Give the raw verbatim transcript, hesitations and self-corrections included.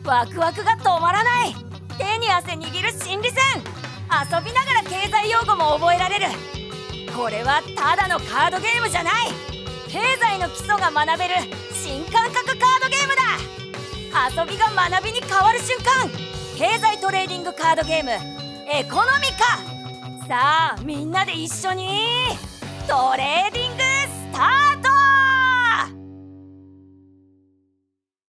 ワクワクが止まらない。手に汗握る心理戦。遊びながら経済用語も覚えられる。これはただのカードゲームじゃない。経済の基礎が学べる新感覚カードゲームだ。遊びが学びに変わる瞬間。経済トレーディングカードゲームエコノミカ。さあみんなで一緒にトレーディングスタート。